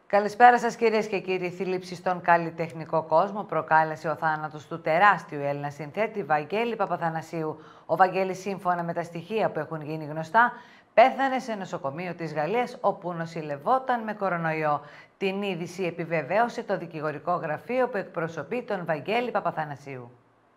Καλησπέρα σας κυρίες και κύριοι. Θλίψη στον καλλιτεχνικό κόσμο προκάλεσε ο θάνατος του τεράστιου Έλληνα συνθέτη Βαγγέλη Παπαθανασίου. Ο Βαγγέλης, σύμφωνα με τα στοιχεία που έχουν γίνει γνωστά, πέθανε σε νοσοκομείο της Γαλλίας όπου νοσηλευόταν με κορονοϊό. Την είδηση επιβεβαίωσε το δικηγορικό γραφείο που εκπροσωπεί τον Βαγγέλη Παπαθανασίου.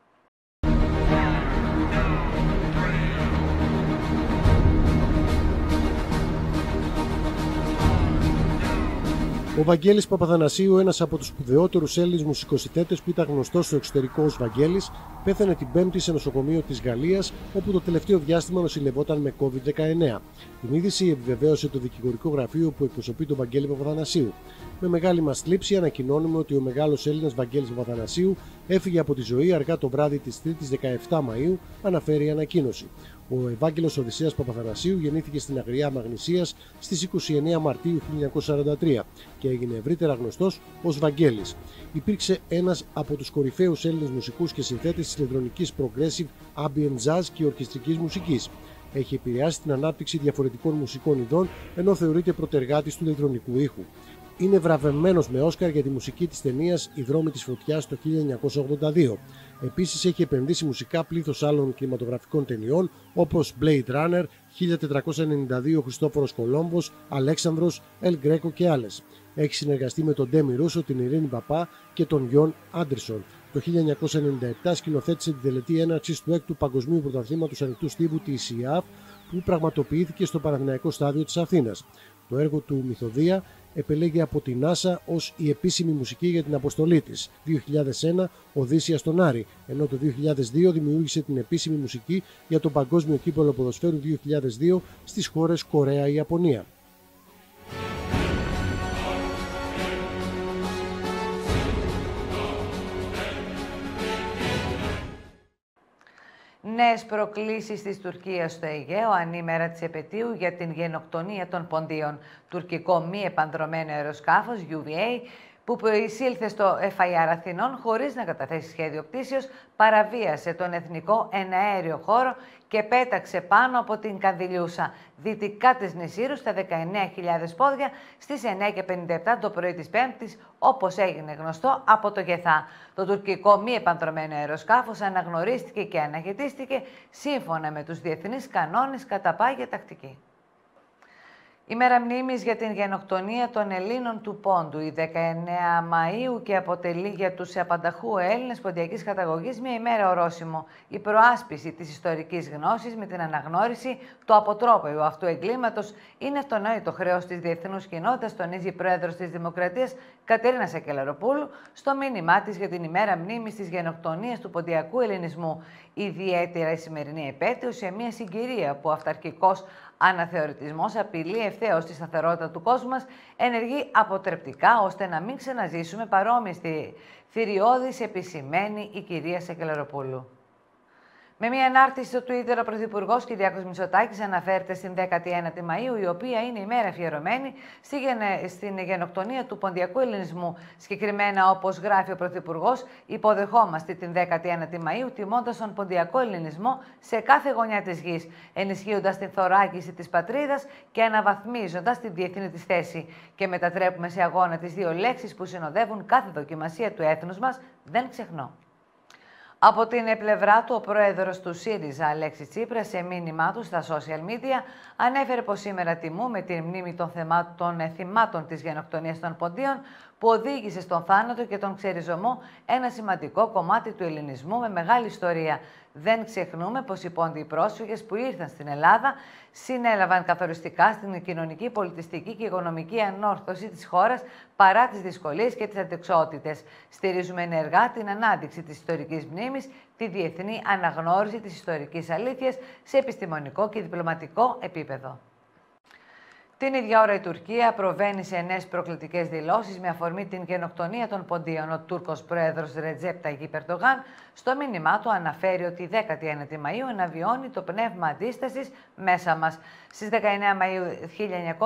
Ο Βαγγέλης Παπαθανασίου, ένας από τους σπουδαιότερους Έλληνες μουσικοσυνθέτες που ήταν γνωστός στο εξωτερικό ως Βαγγέλης, πέθανε την Πέμπτη σε νοσοκομείο της Γαλλίας, όπου το τελευταίο διάστημα νοσηλευόταν με COVID-19. Την είδηση επιβεβαίωσε το δικηγορικό γραφείο που εκπροσωπεί τον Βαγγέλη Παπαθανασίου. Με μεγάλη μας θλίψη ανακοινώνουμε ότι ο μεγάλος Έλληνας Βαγγέλης Παπαθανασίου έφυγε από τη ζωή αργά το βράδυ της Τρίτης 17 Μαΐου, αναφέρει η ανακοίνωση. Ο Ευάγγελος Οδυσσέας Παπαθανασίου γεννήθηκε στην Αγριά Μαγνησίας στις 29 Μαρτίου 1943 και έγινε ευρύτερα γνωστός ως Βαγγέλης. Υπήρξε ένας από τους κορυφαίους Έλληνες μουσικούς και συνθέτες της ηλεκτρονικής progressive, ambient jazz και ορκιστρικής μουσικής. Έχει επηρεάσει την ανάπτυξη διαφορετικών μουσικών ειδών, ενώ θεωρείται πρωτεργάτης του ηλεκτρονικού ήχου. Είναι βραβευμένος με Όσκαρ για τη μουσική της ταινίας «Οι δρόμοι της φωτιάς» το 1982. Επίσης έχει επενδύσει μουσικά πλήθος άλλων κινηματογραφικών ταινιών όπως Blade Runner, 1492 Χριστόφορος Κολόμβος, Αλέξανδρος, Ελ Γκρέκο και άλλες. Έχει συνεργαστεί με τον Ντέμι Ρούσο, την Ειρήνη Παπά και τον Γιον Άντερσον. Το 1997 σκηνοθέτησε την τελετή έναρξης του 6ου Παγκοσμίου Πρωταθλήματος Ανοιχτού Στίβου της ΙΑΦ, που πραγματοποιήθηκε στο Παναθηναϊκό Στάδιο της Αθήνας. Το έργο του Μυθοδία επελέγει από την NASA ως η επίσημη μουσική για την αποστολή της. 2001 Οδύσσια στον Άρη, ενώ το 2002 δημιούργησε την επίσημη μουσική για τον Παγκόσμιο Κύπελλο Ποδοσφαίρου 2002 στις χώρες Κορέα-Ιαπωνία. Νέες προκλήσεις της Τουρκίας στο Αιγαίο ανήμερα της επετείου για την γενοκτονία των Ποντίων. Τουρκικό μη επανδρωμένο αεροσκάφος UVA που εισήλθε στο FIR Αθηνών χωρίς να καταθέσει σχέδιο πτήσεως, παραβίασε τον εθνικό εναέριο χώρο και πέταξε πάνω από την Κανδυλιούσα, δυτικά της νησίρου, στα 19.000 πόδια, στις 9:57 το πρωί της Πέμπτης, όπως έγινε γνωστό από το ΓΕΘΑ. Το τουρκικό μη επανδρωμένο αεροσκάφος αναγνωρίστηκε και αναχαιτίστηκε σύμφωνα με τους διεθνείς κανόνες κατά πάγια τακτική. Η μέρα μνήμης για την γενοκτονία των Ελλήνων του Πόντου, η 19 Μαΐου, και αποτελεί για τους απανταχού Έλληνες ποντιακής καταγωγής μια ημέρα ορόσημο. Η προάσπιση της ιστορικής γνώσης με την αναγνώριση του αποτρόπαιου αυτού εγκλήματος είναι αυτονόητο χρέος της διεθνούς κοινότητας, τονίζει η πρόεδρος της Δημοκρατίας Κατερίνα Σακελαροπούλου στο μήνυμά της για την ημέρα μνήμης της γενοκτονίας του ποντιακού ελληνισμού. Ιδιαίτερα η σημερινή επέτειο σε μια συγκυρία που αυταρχικός αναθεωρητισμός απειλεί ευθέως τη σταθερότητα του κόσμου μας, ενεργεί αποτρεπτικά ώστε να μην ξαναζήσουμε παρόμοιες θηριώδεις, επισημαίνει η κυρία Σακελαροπούλου. Με μια ανάρτηση στο Twitter, ο Πρωθυπουργός Κυριάκος Μητσοτάκης αναφέρεται στην 19η Μαΐου, η οποία είναι η μέρα αφιερωμένη στην γενοκτονία του ποντιακού ελληνισμού. Συγκεκριμένα, όπως γράφει ο Πρωθυπουργός, υποδεχόμαστε την 19η Μαΐου, τιμώντας τον ποντιακό ελληνισμό σε κάθε γωνιά της γης, ενισχύοντας την θωράκιση της πατρίδας και αναβαθμίζοντας τη διεθνή της θέση. Και μετατρέπουμε σε αγώνα τις δύο λέξεις που συνοδεύουν κάθε δοκιμασία του έθνους μας: δεν ξεχνώ. Από την πλευρά του, ο πρόεδρος του ΣΥΡΙΖΑ, Αλέξης Τσίπρας, σε μήνυμά του στα social media, ανέφερε πως σήμερα τιμούμε την μνήμη των θυμάτων της γενοκτονίας των Ποντίων, που οδήγησε στον θάνατο και τον ξεριζωμό ένα σημαντικό κομμάτι του ελληνισμού με μεγάλη ιστορία. Δεν ξεχνούμε πως οι Πόντιοι πρόσφυγες που ήρθαν στην Ελλάδα συνέλαβαν καθοριστικά στην κοινωνική, πολιτιστική και οικονομική ανόρθωση της χώρας παρά τις δυσκολίες και τις αντεξότητες. Στηρίζουμε ενεργά την ανάδειξη της ιστορικής μνήμης, τη διεθνή αναγνώριση της ιστορικής αλήθειας σε επιστημονικό και διπλωματικό επίπεδο. Την ίδια ώρα η Τουρκία προβαίνει σε νέες προκλητικές δηλώσεις με αφορμή την γενοκτονία των Ποντίων. Ο Τούρκος πρόεδρος Ρετζέπ Ταγιίπ Ερντογάν στο μήνυμά του αναφέρει ότι η 19η Μαΐου αναβιώνει το πνεύμα αντίστασης μέσα μας. Στις 19 Μαΐου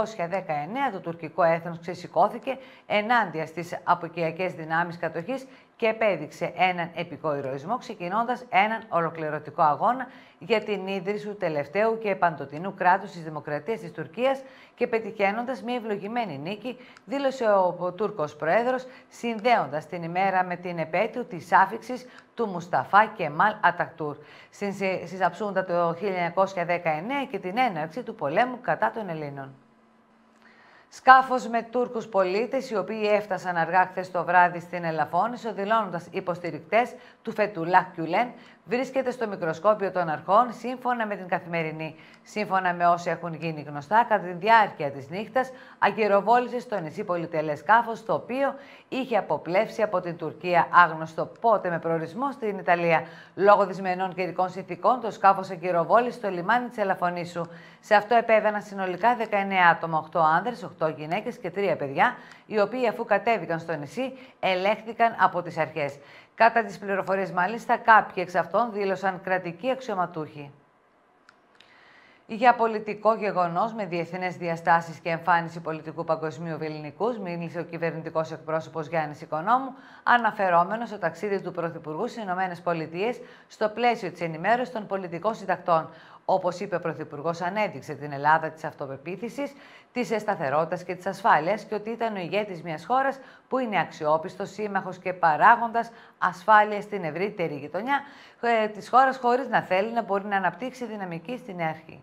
1919 το τουρκικό έθνος ξεσηκώθηκε ενάντια στις αποικιακές δυνάμεις κατοχής και επέδειξε έναν επικό ηρωισμό, ξεκινώντας έναν ολοκληρωτικό αγώνα για την ίδρυση του τελευταίου και παντοτινού κράτους της Δημοκρατίας της Τουρκίας και πετυχαίνοντας μια ευλογημένη νίκη, δήλωσε ο Τούρκος Πρόεδρος, συνδέοντας την ημέρα με την επέτειο της άφιξης του Μουσταφά Κεμάλ Ατατούρκ στη Σαψούντα το 1919 και την έναρξη του πολέμου κατά των Ελλήνων. Σκάφος με Τούρκους πολίτες, οι οποίοι έφτασαν αργά χθες το βράδυ στην Ελαφώνησο, δηλώνοντας υποστηρικτές του Φετουλάχ Γκιουλέν, βρίσκεται στο μικροσκόπιο των αρχών, σύμφωνα με την Καθημερινή. Σύμφωνα με όσοι έχουν γίνει γνωστά, κατά τη διάρκεια της νύχτας, αγκυροβόλησε στο νησί πολυτελές σκάφος, το οποίο είχε αποπλέψει από την Τουρκία, άγνωστο πότε με προορισμό στην Ιταλία. Λόγω δυσμενών καιρικών συνθηκών, το σκάφος αγκυροβόλησε στο λιμάνι της Ελαφωνήσου. Σε αυτό επέβαιναν συνολικά 19 άτομα, 8 άνδρες, 8 γυναίκες και 3 παιδιά, οι οποίοι αφού κατέβηκαν στο νησί, ελέγχθηκαν από τις αρχές. Κατά τις πληροφορίες, μάλιστα, κάποιοι εξ αυτών δήλωσαν κρατικοί αξιωματούχοι. Για πολιτικό γεγονός με διεθνές διαστάσεις και εμφάνιση πολιτικού παγκοσμίου ελληνικούς, μίλησε ο κυβερνητικός εκπρόσωπος Γιάννης Οικονόμου, αναφερόμενος στο ταξίδι του Πρωθυπουργού στις ΗΠΑ στο πλαίσιο της ενημέρωσης των πολιτικών συντακτών. Όπως είπε ο Πρωθυπουργός, ανέδειξε την Ελλάδα της αυτοπεποίθησης, της σταθερότητας και της ασφάλειας και ότι ήταν ο ηγέτης μιας χώρας που είναι αξιόπιστος σύμμαχος και παράγοντας ασφάλειας στην ευρύτερη γειτονιά της χώρας, χωρίς να θέλει να μπορεί να αναπτύξει δυναμική στην αρχή.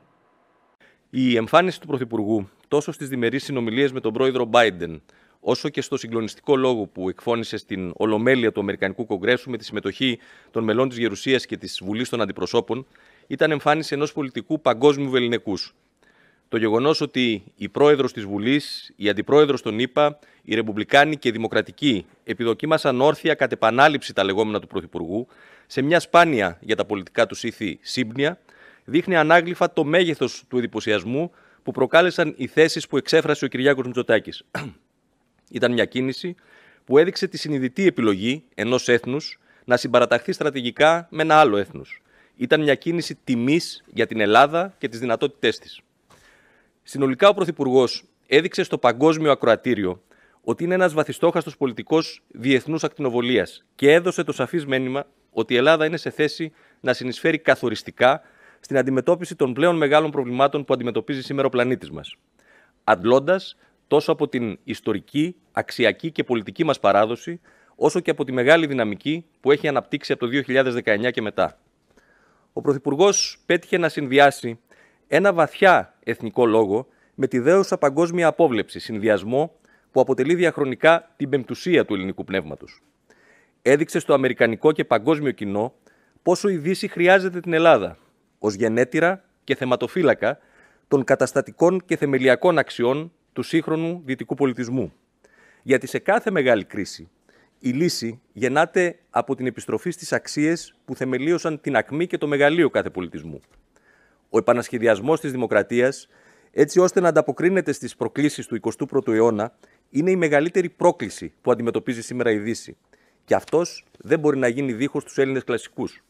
Η εμφάνιση του Πρωθυπουργού τόσο στις διμερείς συνομιλίες με τον πρόεδρο Biden, όσο και στο συγκλονιστικό λόγο που εκφώνησε στην Ολομέλεια του Αμερικανικού Κογκρέσου με τη συμμετοχή των μελών της Γερουσίας και της Βουλής των Αντιπροσώπων, ήταν εμφάνιση ενός πολιτικού παγκόσμιου βεληνικούς. Το γεγονός ότι η πρόεδρος της Βουλής, η αντιπρόεδρος των ΗΠΑ, οι Ρεπουμπλικάνοι και οι Δημοκρατικοί επιδοκίμασαν όρθια κατ' επανάληψη τα λεγόμενα του Πρωθυπουργού, σε μια σπάνια για τα πολιτικά τους ήθη σύμπνοια, δείχνει ανάγλυφα το μέγεθος του εντυπωσιασμού που προκάλεσαν οι θέσεις που εξέφρασε ο Κυριάκος Μητσοτάκης. Ήταν μια κίνηση που έδειξε τη συνειδητή επιλογή ενός έθνους να συμπαραταχθεί στρατηγικά με ένα άλλο έθνος. Ήταν μια κίνηση τιμής για την Ελλάδα και τις δυνατότητές της. Συνολικά, ο Πρωθυπουργός έδειξε στο παγκόσμιο ακροατήριο ότι είναι ένας βαθιστόχαστος πολιτικός διεθνούς ακτινοβολίας και έδωσε το σαφές μήνυμα ότι η Ελλάδα είναι σε θέση να συνεισφέρει καθοριστικά στην αντιμετώπιση των πλέον μεγάλων προβλημάτων που αντιμετωπίζει σήμερα ο πλανήτης μας, αντλώντας τόσο από την ιστορική, αξιακή και πολιτική μας παράδοση, όσο και από τη μεγάλη δυναμική που έχει αναπτύξει από το 2019 και μετά. Ο Πρωθυπουργός πέτυχε να συνδυάσει ένα βαθιά εθνικό λόγο με τη δέουσα παγκόσμια απόβλεψη, συνδυασμό που αποτελεί διαχρονικά την πεμπτουσία του ελληνικού πνεύματος. Έδειξε στο αμερικανικό και παγκόσμιο κοινό πόσο η Δύση χρειάζεται την Ελλάδα ως γενέτειρα και θεματοφύλακα των καταστατικών και θεμελιακών αξιών του σύγχρονου δυτικού πολιτισμού. Γιατί σε κάθε μεγάλη κρίση η λύση γεννάται από την επιστροφή στις αξίες που θεμελίωσαν την ακμή και το μεγαλείο κάθε πολιτισμού. Ο επανασχεδιασμός της δημοκρατίας, έτσι ώστε να ανταποκρίνεται στις προκλήσεις του 21ου αιώνα, είναι η μεγαλύτερη πρόκληση που αντιμετωπίζει σήμερα η Δύση. Και αυτός δεν μπορεί να γίνει δίχως τους Έλληνες κλασικούς.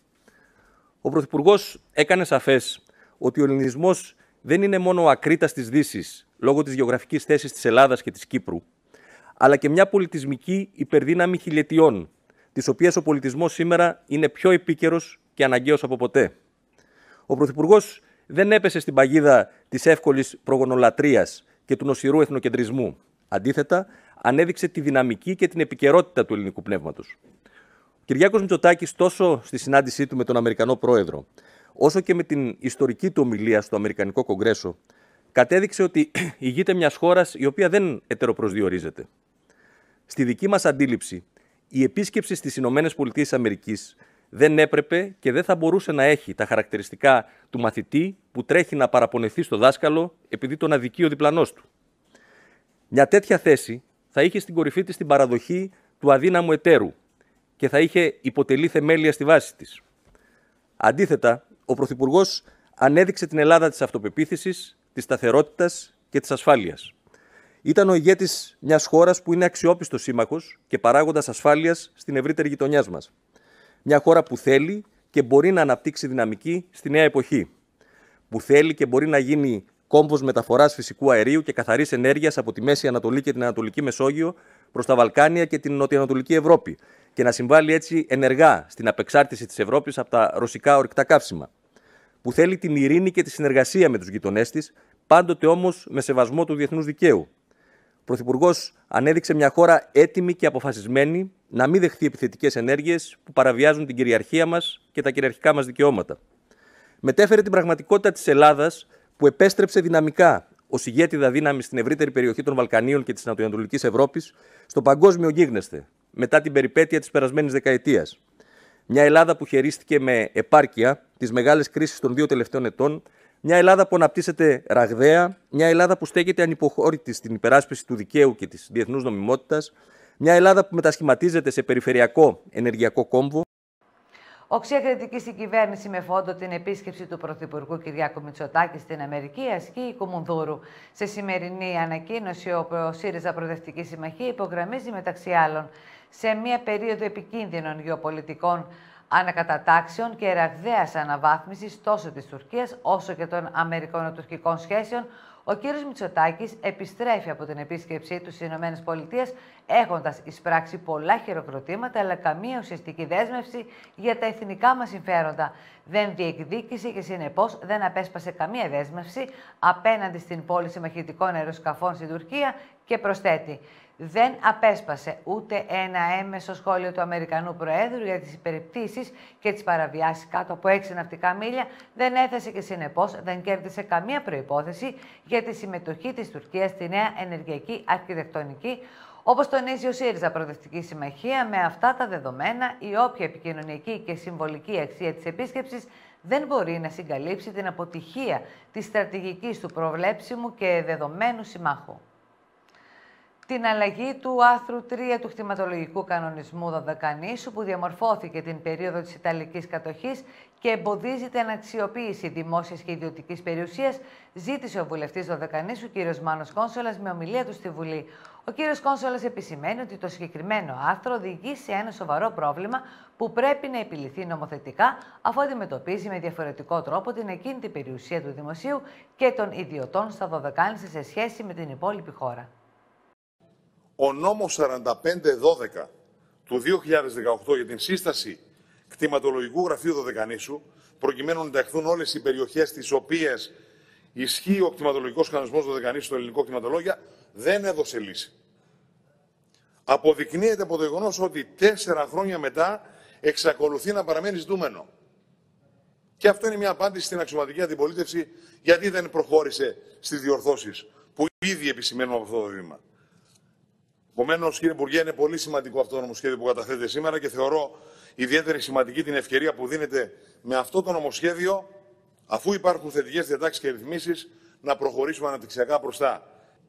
Ο Πρωθυπουργός έκανε σαφές ότι ο ελληνισμός δεν είναι μόνο ο ακρίτας της Δύσης λόγω της γεωγραφικής θέσης της Ελλάδας και της Κύπρου, αλλά και μια πολιτισμική υπερδύναμη χιλιετιών, της οποίας ο πολιτισμός σήμερα είναι πιο επίκαιρος και αναγκαίος από ποτέ. Ο Πρωθυπουργός δεν έπεσε στην παγίδα της εύκολης προγονολατρείας και του νοσηρού εθνοκεντρισμού. Αντίθετα, ανέδειξε τη δυναμική και την επικαιρότητα του ελληνικού πνεύματος. Ο Κυριάκος Μητσοτάκης, τόσο στη συνάντησή του με τον Αμερικανό Πρόεδρο, όσο και με την ιστορική του ομιλία στο Αμερικανικό Κογκρέσο, κατέδειξε ότι ηγείται μιας χώρας η οποία δεν ετεροπροσδιορίζεται. Στη δική μας αντίληψη, η επίσκεψη στις ΗΠΑ δεν έπρεπε και δεν θα μπορούσε να έχει τα χαρακτηριστικά του μαθητή που τρέχει να παραπονεθεί στο δάσκαλο επειδή τον αδικεί ο διπλανός του. Μια τέτοια θέση θα είχε στην κορυφή της την παραδοχή του αδύναμου εταίρου και θα είχε υποτελεί θεμέλια στη βάση της. Αντίθετα, ο Πρωθυπουργός ανέδειξε την Ελλάδα της αυτοπεποίθησης, της σταθερότητας και της ασφάλειας. Ήταν ο ηγέτης μιας χώρας που είναι αξιόπιστος σύμμαχος και παράγοντας ασφάλειας στην ευρύτερη γειτονιά μας. Μια χώρα που θέλει και μπορεί να αναπτύξει δυναμική στη νέα εποχή. Που θέλει και μπορεί να γίνει κόμβος μεταφοράς φυσικού αερίου και καθαρής ενέργειας από τη Μέση Ανατολή και την Ανατολική Μεσόγειο, προς τα Βαλκάνια και την νοτιοανατολική Ευρώπη και να συμβάλλει έτσι ενεργά στην απεξάρτηση της Ευρώπης από τα ρωσικά ορυκτά καύσιμα. Που θέλει την ειρήνη και τη συνεργασία με τους γειτονές της, πάντοτε όμως με σεβασμό του διεθνούς δικαίου. Ο Πρωθυπουργός ανέδειξε μια χώρα έτοιμη και αποφασισμένη να μην δεχθεί επιθετικές ενέργειες που παραβιάζουν την κυριαρχία μας και τα κυριαρχικά μας δικαιώματα. Μετέφερε την πραγματικότητα της Ελλάδας, που επέστρεψε δυναμικά ως ηγέτιδα δύναμη στην ευρύτερη περιοχή των Βαλκανίων και της Νοτιοανατολικής Ευρώπης, στο παγκόσμιο γίγνεσθε, μετά την περιπέτεια της περασμένης δεκαετίας. Μια Ελλάδα που χαιρίστηκε με επάρκεια τις μεγάλες κρίσεις των 2 τελευταίων ετών, μια Ελλάδα που αναπτύσσεται ραγδαία, μια Ελλάδα που στέκεται ανυποχώρητη στην υπεράσπιση του δικαίου και της διεθνούς νομιμότητας, μια Ελλάδα που μετασχηματίζεται σε περιφερειακό ενεργειακό κόμβο. Οξία κριτική στην κυβέρνηση με φόντο την επίσκεψη του Πρωθυπουργού Κυριάκου Μητσοτάκη στην Αμερική ασκεί η Κουμουνδούρου. Σε σημερινή ανακοίνωση, ο ΣΥΡΙΖΑ Προοδευτική Συμμαχία υπογραμμίζει μεταξύ άλλων σε μια περίοδο επικίνδυνων γεωπολιτικών ανακατατάξεων και ραγδαίας αναβάθμισης τόσο της Τουρκίας όσο και των αμερικανοτουρκικών σχέσεων, ο κ. Μητσοτάκης επιστρέφει από την επίσκεψή του στις ΗΠΑ έχοντας εισπράξει πολλά χειροκροτήματα αλλά καμία ουσιαστική δέσμευση για τα εθνικά μας συμφέροντα. Δεν διεκδίκησε και συνεπώς δεν απέσπασε καμία δέσμευση απέναντι στην πώληση μαχητικών αεροσκαφών στην Τουρκία και προσθέτει: δεν απέσπασε ούτε ένα έμεσο σχόλιο του Αμερικανού Προέδρου για τις υπερπτήσεις και τις παραβιάσεις κάτω από 6 ναυτικά μίλια, δεν έθεσε και συνεπώς δεν κέρδισε καμία προϋπόθεση για τη συμμετοχή της Τουρκίας στη νέα ενεργειακή αρχιτεκτονική. Όπως τονίζει ο ΣΥΡΙΖΑ Προοδευτική Συμμαχία, με αυτά τα δεδομένα, η όποια επικοινωνιακή και συμβολική αξία της επίσκεψης δεν μπορεί να συγκαλύψει την αποτυχία της στρατηγικής του προβλέψιμου και δεδομένου συμμάχου. Την αλλαγή του άρθρου 3 του κτηματολογικού κανονισμού Δωδεκανήσου, που διαμορφώθηκε την περίοδο της Ιταλικής κατοχής και εμποδίζει την αξιοποίηση δημόσιας και ιδιωτικής περιουσίας, ζήτησε ο βουλευτής Δωδεκανήσου, κ. Μάνος Κόνσολας, με ομιλία του στη Βουλή. Ο κ. Κόνσολας επισημαίνει ότι το συγκεκριμένο άρθρο οδηγεί σε ένα σοβαρό πρόβλημα που πρέπει να επιληθεί νομοθετικά, αφού αντιμετωπίζει με διαφορετικό τρόπο την ακίνητη περιουσία του δημοσίου και των ιδιωτών στα Δωδεκάνησα σε σχέση με την υπόλοιπη χώρα. Ο νόμος 4512 του 2018 για την σύσταση κτηματολογικού γραφείου Δωδεκανήσου, προκειμένου να ενταχθούν όλες οι περιοχές στις οποίες ισχύει ο κτηματολογικός κανονισμός Δωδεκανήσου στο ελληνικό κτηματολόγιο, δεν έδωσε λύση. Αποδεικνύεται από το γεγονός ότι 4 χρόνια μετά εξακολουθεί να παραμένει ζητούμενο. Και αυτό είναι μια απάντηση στην αξιωματική αντιπολίτευση, γιατί δεν προχώρησε στις διορθώσεις που ήδη επισημαίνουμε από αυτό το βήμα. Επομένως, κύριε Υπουργέ, είναι πολύ σημαντικό αυτό το νομοσχέδιο που καταθέτεται σήμερα και θεωρώ ιδιαίτερη σημαντική την ευκαιρία που δίνεται με αυτό το νομοσχέδιο, αφού υπάρχουν θετικές διατάξεις και ρυθμίσεις, να προχωρήσουμε αναπτυξιακά μπροστά.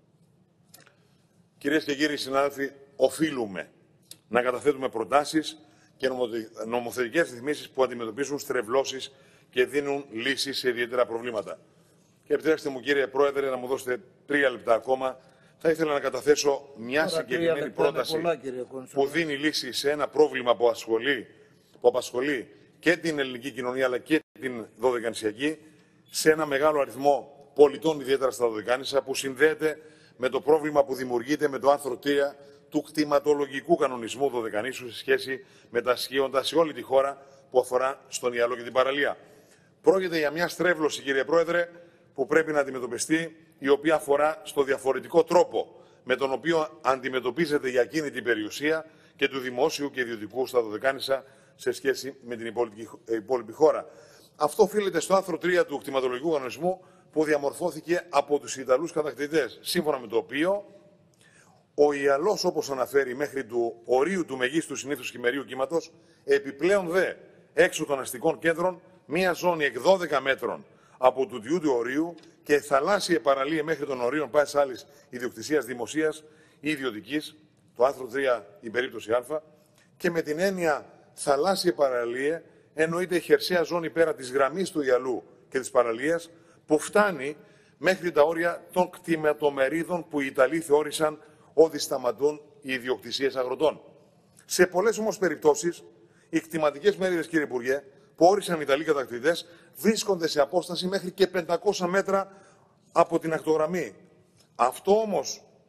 Κυρίες και κύριοι συνάδελφοι, οφείλουμε να καταθέτουμε προτάσεις και νομοθετικές ρυθμίσεις που αντιμετωπίζουν στρεβλώσεις και δίνουν λύσεις σε ιδιαίτερα προβλήματα. Και επιτρέψτε μου, κύριε Πρόεδρε, να μου δώσετε 3 λεπτά ακόμα. Θα ήθελα να καταθέσω μια συγκεκριμένη πρόταση που δίνει λύση σε ένα πρόβλημα που απασχολεί και την ελληνική κοινωνία αλλά και την δωδεκανησιακή, σε ένα μεγάλο αριθμό πολιτών, ιδιαίτερα στα Δωδεκάνησα, που συνδέεται με το πρόβλημα που δημιουργείται με το άρθρο 3 του κτηματολογικού κανονισμού Δωδεκανήσου σε σχέση με τα ισχύοντα σε όλη τη χώρα που αφορά στον Ιαλό και την παραλία. Πρόκειται για μια στρέβλωση, κύριε Πρόεδρε, που πρέπει να αντιμετωπιστεί, η οποία αφορά στο διαφορετικό τρόπο με τον οποίο αντιμετωπίζεται η ακίνητη περιουσία και του δημόσιου και ιδιωτικού στα Δωδεκάνησα σε σχέση με την υπόλοιπη χώρα. Αυτό οφείλεται στο άρθρο 3 του κτηματολογικού κανονισμού που διαμορφώθηκε από τους Ιταλούς κατακτητές, σύμφωνα με το οποίο ο Ιαλός, όπως αναφέρει, μέχρι του ορίου του μεγίστου συνήθους χειμερίου κύματος, επιπλέον δε έξω των αστικών κέντρων μία ζώνη εκ 12 μέτρων από του διού του ορίου και θαλάσσια παραλία μέχρι των ορίων πάσης άλλης ιδιοκτησίας δημοσίας ή ιδιωτικής, το άρθρο 3 η περίπτωση Α, και με την έννοια θαλάσσια παραλία εννοείται η χερσαία ζώνη πέρα της γραμμής του Ιαλού και της παραλίας που φτάνει μέχρι τα όρια των κτηματομερίδων που οι Ιταλοί θεώρησαν ότι σταματούν οι ιδιοκτησίες αγροτών. Σε πολλές όμως περιπτώσεις, οι κτηματικές μερίδες, κύριε Υπουργέ, που όρισαν οι Ιταλοί κατακτητές, βρίσκονται σε απόσταση μέχρι και 500 μέτρα από την ακτογραμμή. Αυτό όμως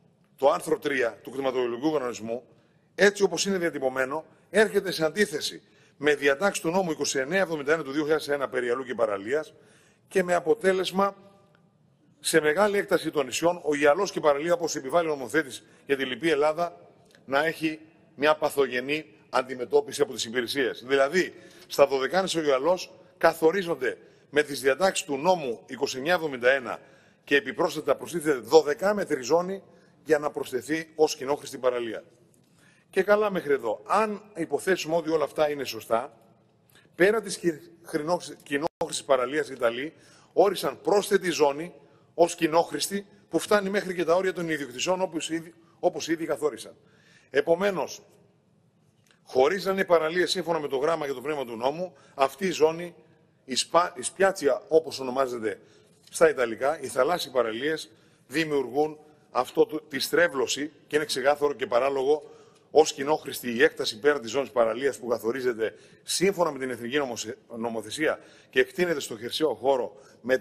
το άρθρο 3 του κτηματολογικού κανονισμού, έτσι όπως είναι διατυπωμένο, έρχεται σε αντίθεση με διατάξεις του νόμου 2971 του 2001 περί αλλού και παραλίας και με αποτέλεσμα σε μεγάλη έκταση των νησιών ο Ιαλός και η παραλία, όπως επιβάλλει ο νομοθέτης για τη Λυπή Ελλάδα, να έχει μια παθογενή αντιμετώπιση από τις υπηρεσίες. Δηλαδή, στα Δωδεκάνησα ο Ιαλός καθορίζονται με τις διατάξεις του νόμου 2971 και επιπρόσθετα προστίθεται 12μέτρη ζώνη για να προσθεθεί ως κοινόχρηστη παραλία. Και καλά μέχρι εδώ. Αν υποθέσουμε ότι όλα αυτά είναι σωστά, πέρα της κοινόχρηστης παραλίας Ιταλοί όρισαν πρόσθετη ζώνη ως κοινόχρηστη που φτάνει μέχρι και τα όρια των ιδιοκτησιών όπως ήδη καθόρισαν. Επομένως, χωρίζανε οι παραλίες σύμφωνα με το γράμμα και το πνεύμα του νόμου, αυτή η ζώνη, η σπιάτσια όπως ονομάζεται στα Ιταλικά, οι θαλάσσιοι παραλίες δημιουργούν τη στρέβλωση και είναι ξεκάθαρο και παράλογο ως κοινόχρηστη η έκταση πέρα της ζώνης παραλίας που καθορίζεται σύμφωνα με την εθνική νομοθεσία και εκτείνεται στο χερσαίο χώρο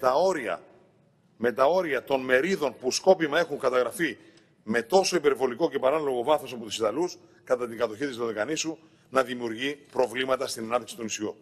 με τα όρια των μερίδων που σκόπιμα έχουν καταγραφεί με τόσο υπερβολικό και παράλογο βάθος από τους Ιταλούς κατά την κατοχή της Δωδεκανήσου να δημιουργεί προβλήματα στην ανάπτυξη του νησιού.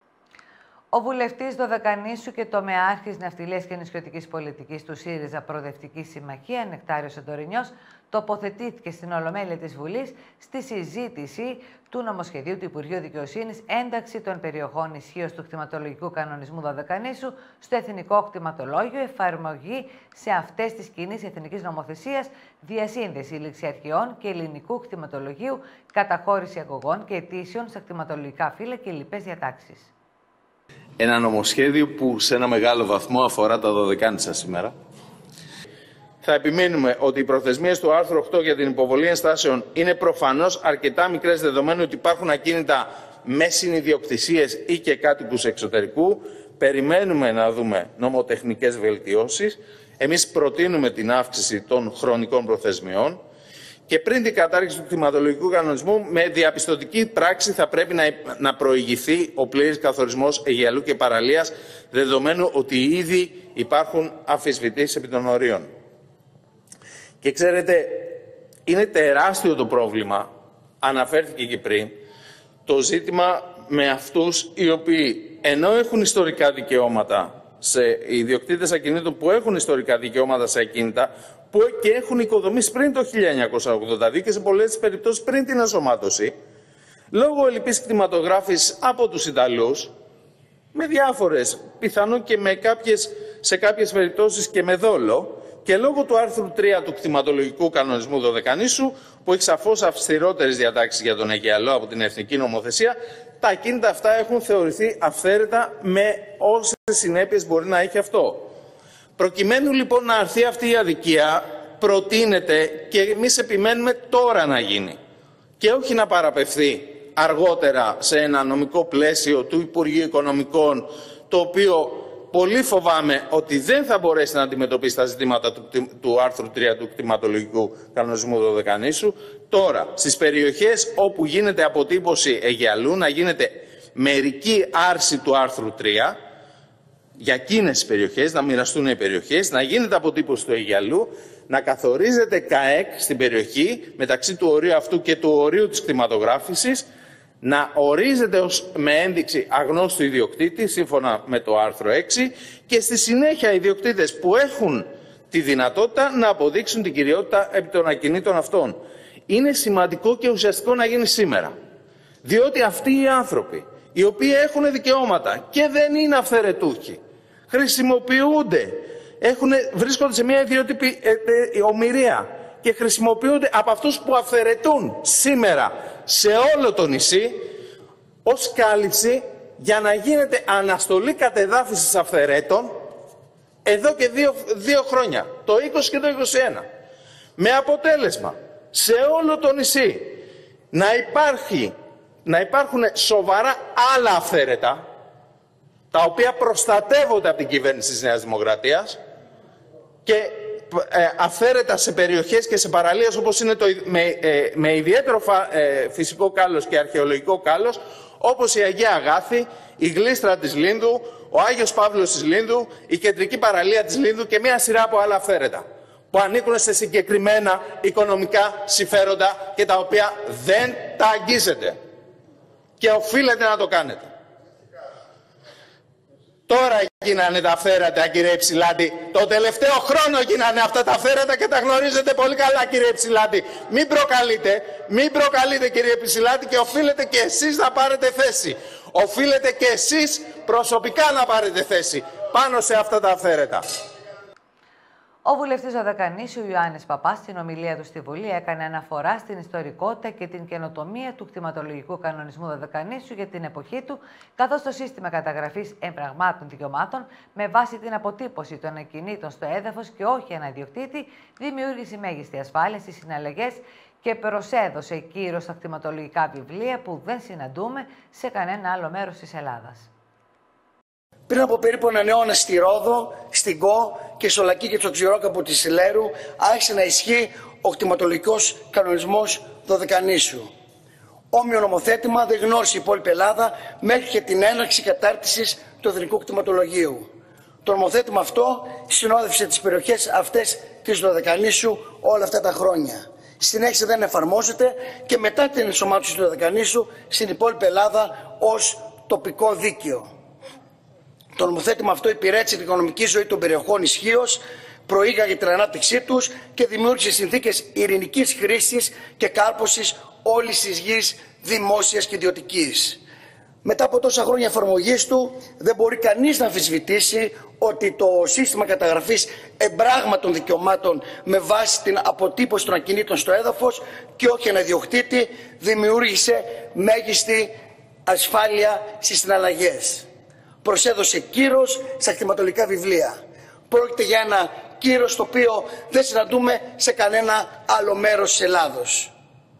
Ο βουλευτής Δωδεκανήσου και τομεάρχης ναυτιλίας και νησιωτικής πολιτικής του ΣΥΡΙΖΑ Προοδευτική Συμμαχία, Νεκτάριος Αντωρινιός, τοποθετήθηκε στην Ολομέλεια της Βουλής στη συζήτηση του νομοσχεδίου του Υπουργείου Δικαιοσύνης ένταξη των περιοχών ισχύως του κτηματολογικού κανονισμού Δωδεκανήσου στο Εθνικό Κτηματολόγιο, εφαρμογή σε αυτές της κοινής εθνικής νομοθεσίας, διασύνδεση ληξιαρχιών και ελληνικού κτηματολογίου, καταχώρηση αγωγών και αιτήσεων στα κτηματολογικά φύλλα και λοιπές διατάξεις. Ένα νομοσχέδιο που σε ένα μεγάλο βαθμό αφορά τα Δωδεκάνησα σήμερα. Θα επιμείνουμε ότι οι προθεσμίες του άρθρου 8 για την υποβολή ενστάσεων είναι προφανώς αρκετά μικρές, δεδομένου ότι υπάρχουν ακίνητα με συνιδιοκτησίες ή και κάτοικους εξωτερικού. Περιμένουμε να δούμε νομοτεχνικές βελτιώσεις. Εμείς προτείνουμε την αύξηση των χρονικών προθεσμιών. Και πριν την κατάργηση του κτηματολογικού κανονισμού, με διαπιστωτική πράξη θα πρέπει να προηγηθεί ο πλήρης καθορισμός Αιγιαλού και παραλίας, δεδομένου ότι ήδη υπάρχουν αμφισβητήσεις επί των ορίων. Και ξέρετε, είναι τεράστιο το πρόβλημα, αναφέρθηκε και πριν, το ζήτημα με αυτούς οι οποίοι ενώ έχουν ιστορικά δικαιώματα, σε ιδιοκτήτες ακινήτων που έχουν ιστορικά δικαιώματα σε ακίνητα, που και έχουν οικοδομήσει πριν το 1982 και σε πολλές περιπτώσεις πριν την ενσωμάτωση, λόγω ελλειπής κτηματογράφησης από τους Ιταλούς, με διάφορες, πιθανόν και σε κάποιες περιπτώσεις και με δόλο, και λόγω του άρθρου 3 του κτηματολογικού κανονισμού Δωδεκανήσου, που έχει σαφώς αυστηρότερες διατάξεις για τον Αιγιαλό από την εθνική νομοθεσία, τα ακίνητα αυτά έχουν θεωρηθεί αυθαίρετα με όσες συνέπειες μπορεί να έχει αυτό. Προκειμένου λοιπόν να αρθεί αυτή η αδικία, προτείνεται και εμείς επιμένουμε τώρα να γίνει και όχι να παραπευθεί αργότερα σε ένα νομικό πλαίσιο του Υπουργείου Οικονομικών, το οποίο πολύ φοβάμαι ότι δεν θα μπορέσει να αντιμετωπίσει τα ζητήματα του άρθρου 3 του κτηματολογικού κανονισμού Δωδεκανήσου. Τώρα, στις περιοχές όπου γίνεται αποτύπωση Αιγιαλού, να γίνεται μερική άρση του άρθρου 3, για εκείνες τις περιοχές, να μοιραστούν οι περιοχές, να γίνεται αποτύπωση του Αιγιαλού, να καθορίζεται ΚΑΕΚ στην περιοχή μεταξύ του ορίου αυτού και του ορίου της κτηματογράφησης, να ορίζεται με ένδειξη αγνώστου ιδιοκτήτη, σύμφωνα με το άρθρο 6, και στη συνέχεια οι ιδιοκτήτες που έχουν τη δυνατότητα να αποδείξουν την κυριότητα επί των ακινήτων αυτών. Είναι σημαντικό και ουσιαστικό να γίνει σήμερα. Διότι αυτοί οι άνθρωποι, οι οποίοι έχουν δικαιώματα και δεν είναι αυθαιρετούχοι, χρησιμοποιούνται, βρίσκονται σε μια ιδιότυπη ομηρία και χρησιμοποιούνται από αυτούς που αυθαιρετούν σήμερα σε όλο το νησί ως κάλυψη για να γίνεται αναστολή κατεδάφισης αυθαιρέτων εδώ και δύο χρόνια, το 20 και το 21. Με αποτέλεσμα σε όλο το νησί να υπάρχουν σοβαρά άλλα αυθαίρετα, τα οποία προστατεύονται από την κυβέρνηση της Νέας Δημοκρατίας, και αυθαίρετα σε περιοχές και σε παραλίες όπως είναι με ιδιαίτερο φυσικό κάλος και αρχαιολογικό κάλος, όπως η Αγία Αγάθη, η Γλίστρα της Λίνδου, ο Άγιος Παύλος της Λίνδου, η κεντρική παραλία της Λίνδου και μια σειρά από άλλα αυθαίρετα, που ανήκουν σε συγκεκριμένα οικονομικά συμφέροντα και τα οποία δεν τα αγγίζετε. Και οφείλετε να το κάνετε. Τώρα γίνανε τα αυθαίρετα, κύριε Υψηλάντη. Το τελευταίο χρόνο γίνανε αυτά τα αυθαίρετα και τα γνωρίζετε πολύ καλά, κύριε Υψηλάντη. Μην προκαλείτε, κύριε Υψηλάντη, και οφείλετε και εσείς να πάρετε θέση. Οφείλετε και εσείς προσωπικά να πάρετε θέση πάνω σε αυτά τα αυθαίρετα. Ο βουλευτής Δωδεκανήσιου Ιωάννης Παπάς στην ομιλία του στη Βουλή έκανε αναφορά στην ιστορικότητα και την καινοτομία του κτηματολογικού κανονισμού Δωδεκανήσιου για την εποχή του, καθώς το σύστημα καταγραφής εμπραγμάτων δικαιωμάτων με βάση την αποτύπωση των ακινήτων στο έδαφος και όχι ένα ιδιοκτήτη δημιούργησε μέγιστη ασφάλεια στις συναλλαγές και προσέδωσε κύρος στα κτηματολογικά βιβλία που δεν συναντούμε σε κανένα άλλο μέρος της Ελλάδας. Πριν από περίπου έναν αιώνα στη Ρόδο, στην Κο και στο Λακκί και στο Ξηρόκαπο της Λέρου άρχισε να ισχύει ο κτηματολογικός κανονισμός Δωδεκανήσιου. Όμοιο νομοθέτημα δεν γνώρισε η υπόλοιπη Ελλάδα μέχρι και την έναρξη κατάρτισης του Εθνικού Κτηματολογίου. Το νομοθέτημα αυτό συνόδευσε τις περιοχές αυτές της Δωδεκανήσιου όλα αυτά τα χρόνια. Συνέχισε δεν εφαρμόζεται και μετά την ενσωμάτωση του Δωδεκανήσιου στην υπόλοιπη Ελλάδα ως τοπικό δίκαιο. Το νομοθέτημα αυτό υπηρέτησε την οικονομική ζωή των περιοχών ισχύως, προήγαγε την ανάπτυξή τους και δημιούργησε συνθήκες ειρηνικής χρήσης και κάρπωσης όλης της γης δημόσιας και ιδιωτικής. Μετά από τόσα χρόνια εφαρμογής του, δεν μπορεί κανείς να αμφισβητήσει ότι το σύστημα καταγραφής εμπράγματων δικαιωμάτων με βάση την αποτύπωση των ακινήτων στο έδαφος και όχι ένα ιδιοκτήτη δημιούργησε μέγιστη ασφάλεια στις συναλλαγές. Προσέδωσε κύρος στα κτηματολογικά βιβλία. Πρόκειται για ένα κύρος το οποίο δεν συναντούμε σε κανένα άλλο μέρος της Ελλάδος.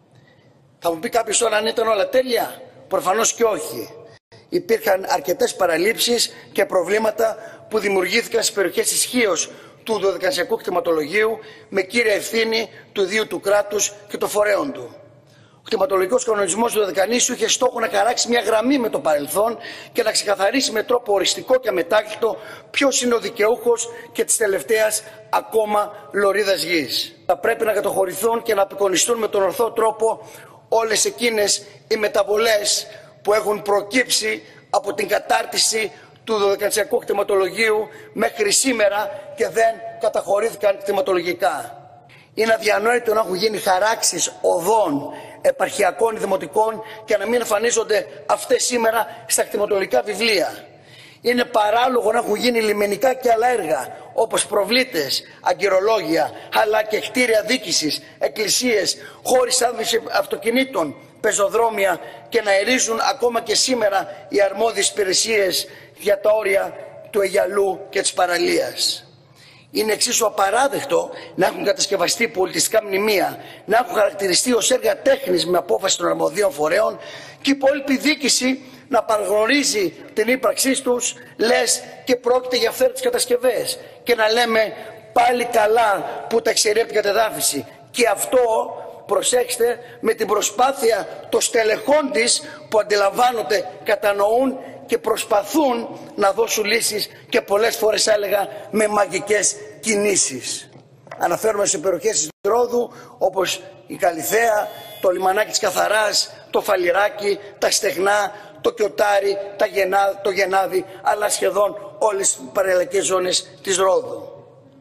Θα μου πει κάποιος τώρα αν ήταν όλα τέλεια? Προφανώς και όχι. Υπήρχαν αρκετές παραλήψεις και προβλήματα που δημιουργήθηκαν στις περιοχές ισχύως του Δωδεκανησιακού κτηματολογίου με κύρια ευθύνη του ιδίου του κράτους και των φορέων του. Ο κτηματολογικός κανονισμός του Δωδεκανήσιου είχε στόχο να χαράξει μια γραμμή με το παρελθόν και να ξεκαθαρίσει με τρόπο οριστικό και αμετάκλητο ποιος είναι ο δικαιούχος και της τελευταίας ακόμα λωρίδας γης. Θα πρέπει να κατοχωρηθούν και να απεικονιστούν με τον ορθό τρόπο όλες εκείνες οι μεταβολές που έχουν προκύψει από την κατάρτιση του Δωδεκανησιακού κτηματολογίου μέχρι σήμερα και δεν καταχωρήθηκαν κτηματολογικά. Είναι αδιανόητο να έχουν γίνει χαράξεις οδών επαρχιακών ή δημοτικών και να μην εμφανίζονται αυτές σήμερα στα κτηματολογικά βιβλία. Είναι παράλογο να έχουν γίνει λιμενικά και άλλα έργα όπως προβλήτες, αγκυρολόγια, αλλά και κτίρια δίκησης, εκκλησίες, χώροι στάθμευσης αυτοκινήτων, πεζοδρόμια και να ερίζουν ακόμα και σήμερα οι αρμόδιες υπηρεσίες για τα όρια του Αιγιαλού και της παραλίας. Είναι εξίσου απαράδεκτο να έχουν κατασκευαστεί πολιτιστικά μνημεία, να έχουν χαρακτηριστεί ως έργα τέχνης με απόφαση των αρμοδίων φορέων και η υπόλοιπη διοίκηση να παραγνωρίζει την ύπαρξή τους, λες και πρόκειται για αυθαίρετες κατασκευές και να λέμε πάλι καλά που τα εξαιρεί από την κατεδάφιση. Και αυτό, προσέξτε, με την προσπάθεια των στελεχών της που αντιλαμβάνονται, κατανοούν και προσπαθούν να δώσουν λύσεις και πολλές φορές έλεγα με μαγικές κινήσεις. Αναφέρομαι σε περιοχές της Ρόδου όπως η Καλυθέα, το λιμανάκι της Καθαράς, το Φαλιράκι, τα Στεγνά, το Κιωτάρι, το Γενάδι, αλλά σχεδόν όλες τις παραλιακές ζώνες της Ρόδου.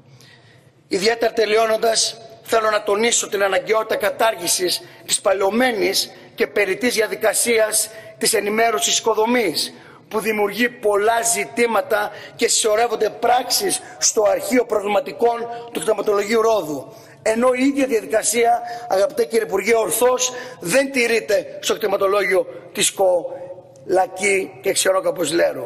Ιδιαίτερα τελειώνοντας, θέλω να τονίσω την αναγκαιότητα κατάργησης της παλαιωμένης και περιττής διαδικασίας της ενημέρωσης οικοδομής, που δημιουργεί πολλά ζητήματα και συσσωρεύονται πράξεις στο αρχείο προβληματικών του κτηματολογίου Ρόδου. Ενώ η ίδια διαδικασία, αγαπητέ κύριε Υπουργέ, ορθώς δεν τηρείται στο κτηματολόγιο της ΚΟ, Λακκί και Ξηρόκαπος Λέρου.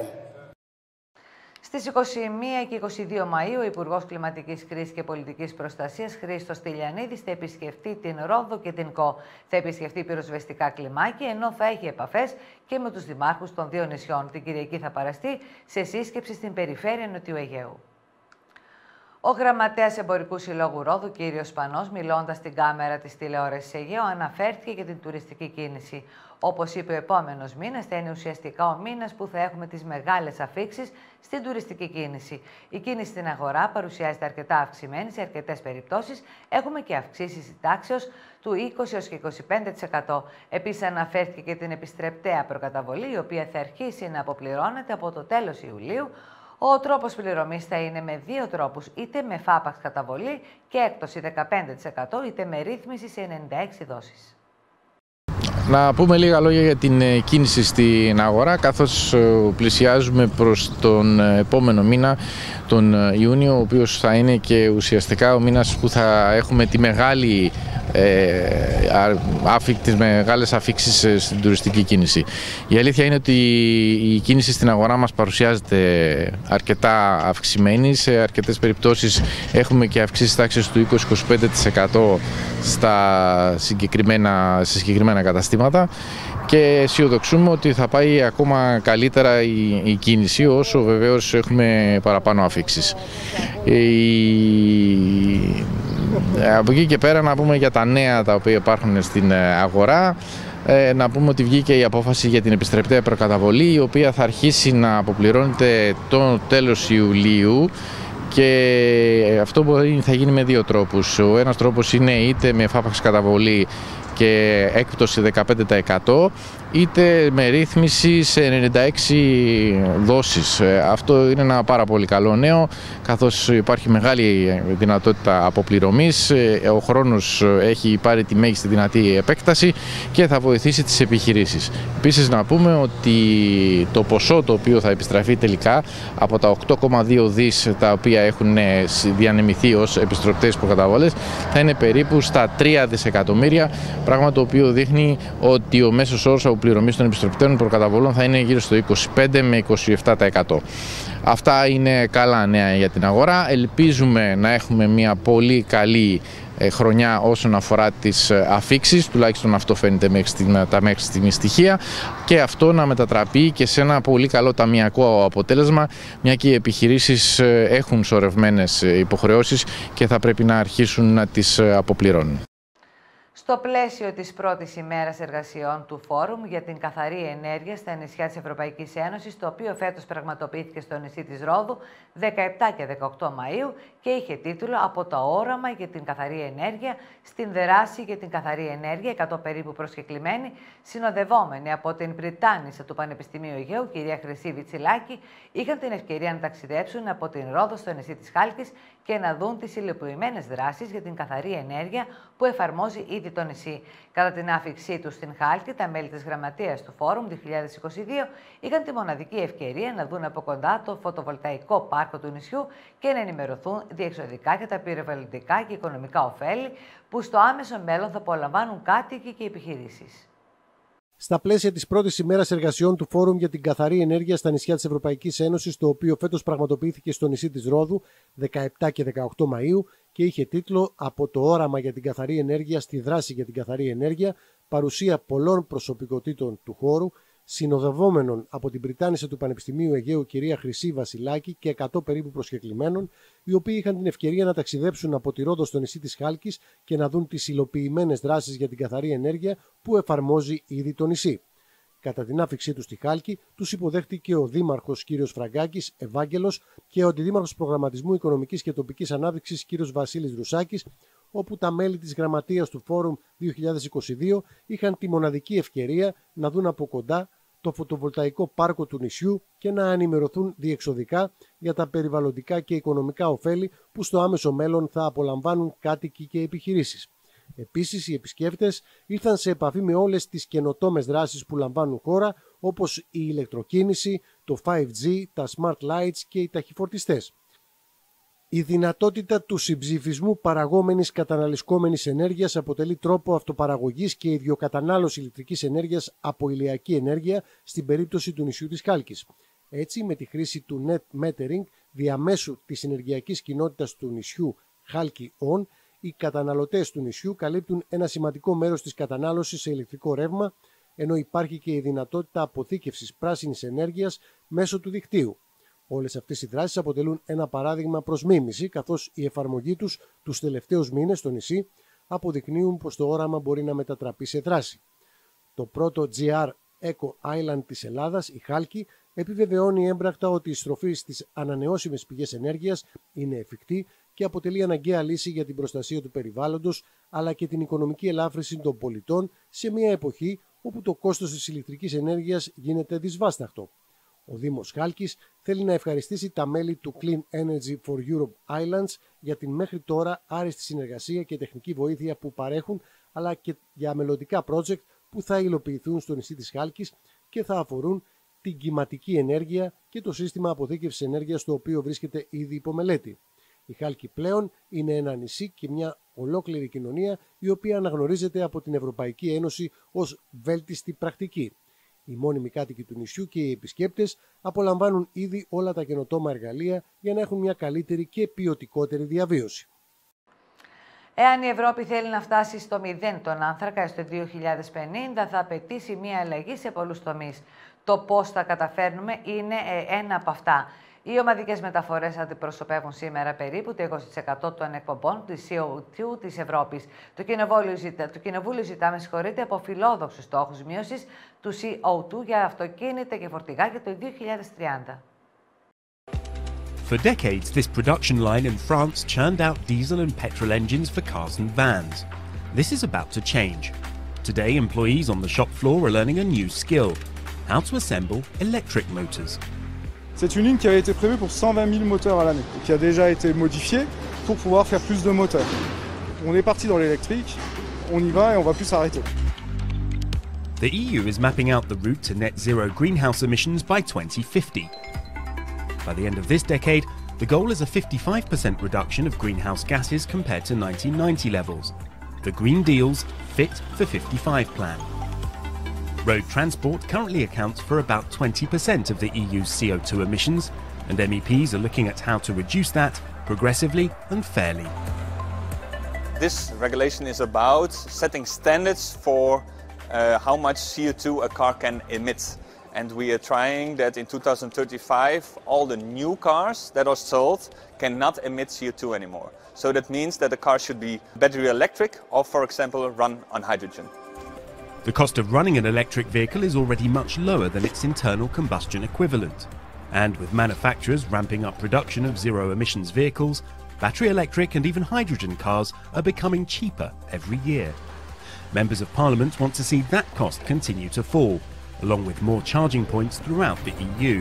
Στις 21 και 22 Μαΐου, ο Υπουργός Κλιματικής Κρίσης και Πολιτικής Προστασίας Χρήστος Τηλιανίδης θα επισκεφτεί την Ρόδο και την ΚΟ. Θα επισκεφτεί πυροσβεστικά κλιμάκια, ενώ θα έχει επαφές και με τους δημάρχους των δύο νησιών. Την Κυριακή θα παραστεί σε σύσκεψη στην περιφέρεια Νοτιού Αιγαίου. Ο γραμματέας Εμπορικού Συλλόγου Ρόδου, κ. Σπανός, μιλώντας στην κάμερα της τηλεόρασης Αιγαίου, αναφέρθηκε για την τουριστική κίνηση. Όπως είπε, ο επόμενος μήνας θα είναι ουσιαστικά ο μήνας που θα έχουμε τις μεγάλες αφίξεις στην τουριστική κίνηση. Η κίνηση στην αγορά παρουσιάζεται αρκετά αυξημένη, σε αρκετές περιπτώσεις έχουμε και αυξήσεις τάξεως του 20-25%. Επίσης, αναφέρθηκε και την επιστρεπτέα προκαταβολή, η οποία θα αρχίσει να αποπληρώνεται από το τέλος Ιουλίου. Ο τρόπος πληρωμής θα είναι με δύο τρόπους, είτε με φάπαξ καταβολή και έκπτωση 15%, είτε με ρύθμιση σε 96 δόσεις. Να πούμε λίγα λόγια για την κίνηση στην αγορά, καθώς πλησιάζουμε προς τον επόμενο μήνα, τον Ιούνιο, ο οποίος θα είναι και ουσιαστικά ο μήνας που θα έχουμε τις μεγάλες αφίξεις στην τουριστική κίνηση. Η αλήθεια είναι ότι η κίνηση στην αγορά μας παρουσιάζεται αρκετά αυξημένη. Σε αρκετές περιπτώσεις έχουμε και αυξήσεις τάξης του 20-25% σε συγκεκριμένα καταστήματα, και αισιοδοξούμε ότι θα πάει ακόμα καλύτερα η κίνηση, όσο βεβαίως έχουμε παραπάνω αφίξεις. Από εκεί και πέρα να πούμε για τα νέα τα οποία υπάρχουν στην αγορά. Να πούμε ότι βγήκε η απόφαση για την επιστρεπτέα προκαταβολή, η οποία θα αρχίσει να αποπληρώνεται το τέλος Ιουλίου, και αυτό θα γίνει με δύο τρόπους. Ο ένας τρόπος είναι είτε με φάπαξ καταβολή και έκπτωση 15%, είτε με ρύθμιση σε 96 δόσεις. Αυτό είναι ένα πάρα πολύ καλό νέο, καθώς υπάρχει μεγάλη δυνατότητα αποπληρωμής, ο χρόνος έχει πάρει τη μέγιστη δυνατή επέκταση και θα βοηθήσει τις επιχειρήσεις. Επίσης να πούμε ότι το ποσό το οποίο θα επιστραφεί τελικά από τα 8,2 δις τα οποία έχουν διανεμηθεί ως επιστροπτές προκαταβολές θα είναι περίπου στα 3 δισεκατομμύρια, πράγμα το οποίο δείχνει ότι ο μέσος όρος αποπληρωμής των επιστροπτών προκαταβολών θα είναι γύρω στο 25 με 27%. Αυτά είναι καλά νέα για την αγορά. Ελπίζουμε να έχουμε μια πολύ καλή χρονιά όσον αφορά τις αφίξεις, τουλάχιστον αυτό φαίνεται τα μέχρι στιγμή στοιχεία, και αυτό να μετατραπεί και σε ένα πολύ καλό ταμιακό αποτέλεσμα, μια και οι επιχειρήσεις έχουν σωρευμένες υποχρεώσεις και θα πρέπει να αρχίσουν να τις αποπληρώνουν. Στο πλαίσιο της πρώτης ημέρας εργασιών του Φόρουμ για την καθαρή ενέργεια στα νησιά της Ευρωπαϊκής Ένωσης, το οποίο φέτος πραγματοποιήθηκε στο νησί της Ρόδου 17 και 18 Μαΐου και είχε τίτλο «Από το όραμα για την καθαρή ενέργεια στην δράση για την καθαρή ενέργεια», 100 περίπου προσκεκλημένοι, συνοδευόμενοι από την πριτάνισσα του Πανεπιστημίου Αιγαίου, κυρία Χρυσή Βιτσιλάκη, είχαν την ευκαιρία να ταξιδέψουν από την Ρόδο στο νησί της Χάλκης και να δουν τις υλοποιημένες δράσεις για την καθαρή ενέργεια που εφαρμόζει ήδη το νησί. Κατά την άφιξή του στην Χάλκη, τα μέλη της Γραμματείας του Φόρουμ 2022 είχαν τη μοναδική ευκαιρία να δουν από κοντά το φωτοβολταϊκό πάρκο του νησιού και να ενημερωθούν διεξοδικά για τα περιβαλλοντικά και οικονομικά ωφέλη που στο άμεσο μέλλον θα απολαμβάνουν κάτοικοι και επιχειρήσεις. Στα πλαίσια της πρώτης ημέρας εργασιών του Φόρουμ για την καθαρή ενέργεια στα νησιά της Ευρωπαϊκής Ένωσης, το οποίο φέτος πραγματοποιήθηκε στο νησί της Ρόδου 17 και 18 Μαΐου και είχε τίτλο «Από το όραμα για την καθαρή ενέργεια στη δράση για την καθαρή ενέργεια», παρουσία πολλών προσωπικότητων του χώρου, συνοδευόμενων από την πριτάνισσα του Πανεπιστημίου Αιγαίου κυρία Χρυσή Βασιλάκη και 100 περίπου προσκεκλημένων, οι οποίοι είχαν την ευκαιρία να ταξιδέψουν από τη Ρόδο στο νησί της Χάλκης και να δουν τις υλοποιημένες δράσεις για την καθαρή ενέργεια που εφαρμόζει ήδη το νησί. Κατά την άφιξή του στη Χάλκη, τους υποδέχτηκε ο Δήμαρχος κ. Φραγκάκης Ευάγγελος και ο Αντιδήμαρχος Προγραμματισμού Οικονομικής και Τοπικής Ανάπτυξης κ. Βασίλης Ρουσάκης, όπου τα μέλη της Γραμματείας του Φόρουμ 2022 είχαν τη μοναδική ευκαιρία να δουν από κοντά το φωτοβολταϊκό πάρκο του νησιού και να ενημερωθούν διεξοδικά για τα περιβαλλοντικά και οικονομικά ωφέλη που στο άμεσο μέλλον θα απολαμβάνουν κάτοικοι και επιχειρήσεις. Επίσης, οι επισκέπτες ήρθαν σε επαφή με όλες τις καινοτόμες δράσεις που λαμβάνουν χώρα, όπως η ηλεκτροκίνηση, το 5G, τα smart lights και οι ταχυφορτιστές. Η δυνατότητα του συμψηφισμού παραγόμενης καταναλισκόμενης ενέργειας αποτελεί τρόπο αυτοπαραγωγής και ιδιοκατανάλωση ηλεκτρικής ενέργειας από ηλιακή ενέργεια στην περίπτωση του νησιού της Χάλκης. Έτσι, με τη χρήση του net metering διαμέσου της ενεργειακής κοινότητας του νησιού Χάλκη On, οι καταναλωτές του νησιού καλύπτουν ένα σημαντικό μέρος της κατανάλωσης σε ηλεκτρικό ρεύμα, ενώ υπάρχει και η δυνατότητα αποθήκευσης πράσινης ενέργειας μέσω του δικτύου. Όλες αυτές οι δράσεις αποτελούν ένα παράδειγμα προς μίμηση, καθώς η εφαρμογή τους τελευταίους μήνες στο νησί αποδεικνύουν πως το όραμα μπορεί να μετατραπεί σε δράση. Το πρώτο GR Eco Island της Ελλάδας, η Χάλκη, επιβεβαιώνει έμπρακτα ότι η στροφή στις ανανεώσιμες πηγές ενέργειας είναι εφικτή και αποτελεί αναγκαία λύση για την προστασία του περιβάλλοντος αλλά και την οικονομική ελάφρυνση των πολιτών σε μια εποχή όπου το κόστος της ηλεκτρικής ενέργειας γίνεται δυσβάσταχτο. Ο Δήμος Χάλκης θέλει να ευχαριστήσει τα μέλη του Clean Energy for Europe Islands για την μέχρι τώρα άριστη συνεργασία και τεχνική βοήθεια που παρέχουν, αλλά και για μελλοντικά project που θα υλοποιηθούν στο νησί της Χάλκης και θα αφορούν την κυματική ενέργεια και το σύστημα αποθήκευσης ενέργειας, το οποίο βρίσκεται ήδη υπό μελέτη. Η Χάλκη πλέον είναι ένα νησί και μια ολόκληρη κοινωνία η οποία αναγνωρίζεται από την Ευρωπαϊκή Ένωση ως βέλτιστη πρακτική. Οι μόνιμοι κάτοικοι του νησιού και οι επισκέπτες απολαμβάνουν ήδη όλα τα καινοτόμα εργαλεία για να έχουν μια καλύτερη και ποιοτικότερη διαβίωση. Εάν η Ευρώπη θέλει να φτάσει στο 0 τον άνθρακα στο 2050, θα απαιτήσει μια αλλαγή σε πολλούς τομείς. Το πώς θα καταφέρνουμε είναι ένα από αυτά. Οι ομαδικές μεταφορές αντιπροσωπεύουν σήμερα περίπου το 20% των εκπομπών της CO2 της Ευρώπης. Το Κοινοβούλιο ζητά από φιλόδοξους στόχους μείωσης του CO2 για αυτοκίνητα και φορτηγά για το 2030. For decades, this production line in France churned out diesel and petrol engines for cars and vans. This is about to change. Today, employees on the shop floor are learning a new skill: how to assemble electric motors. C'est une ligne qui avait été prévue pour 120 000 moteurs à l'année, qui a déjà été modifiée pour pouvoir faire plus de moteurs. On est parti dans l'électrique, on y va et on va plus s'arrêter. The EU is mapping out the route to net zero greenhouse emissions by 2050. By the end of this decade, the goal is a 55% reduction of greenhouse gases compared to 1990 levels. The Green Deal's Fit for 55 plan. Road transport currently accounts for about 20% of the EU's CO2 emissions, and MEPs are looking at how to reduce that progressively and fairly. This regulation is about setting standards for how much CO2 a car can emit. And we are trying that in 2035 all the new cars that are sold cannot emit CO2 anymore. So that means that the car should be battery electric or, for example, run on hydrogen. The cost of running an electric vehicle is already much lower than its internal combustion equivalent. And with manufacturers ramping up production of zero-emissions vehicles, battery electric and even hydrogen cars are becoming cheaper every year. Members of Parliament want to see that cost continue to fall, along with more charging points throughout the EU.